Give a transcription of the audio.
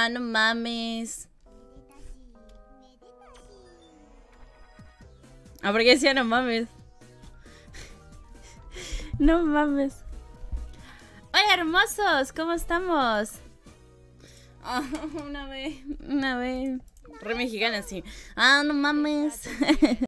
Ah, no mames. Ah, ¿por qué decía no mames? No mames. Hola, hermosos, ¿cómo estamos? Ah, una vez. Re mexicana, sí. Ah, no mames.